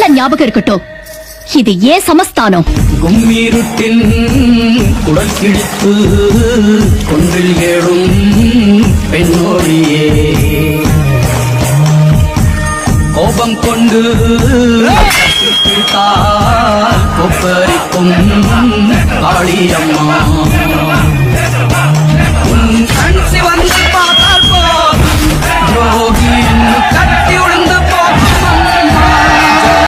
ஞாபகம் இருக்கட்டும், இது ஏன் சமஸ்தானம். கும்மிருட்டின் குடல் கிழித்து கொன்றில் ஏழும் பெண்ணோடியே கோபம் கொண்டு கொப்பரிக்கும் காளியம்மா.